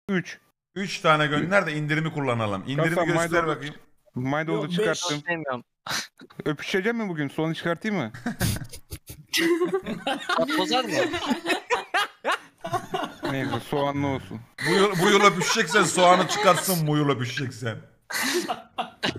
3. 3 tane gönder de indirimi kullanalım. İndirimi Kasam, göster maydanoz- bakayım. Maydanozu Yok, çıkarttım. Sevmiyorum. Öpüşeceğim mi bugün? Soğanı çıkartayım mı? Bozar mı? Neyse soğanlı olsun. Bu yıl öpüşeceksen soğanı çıkartsın bu yıl öpüşeceksen.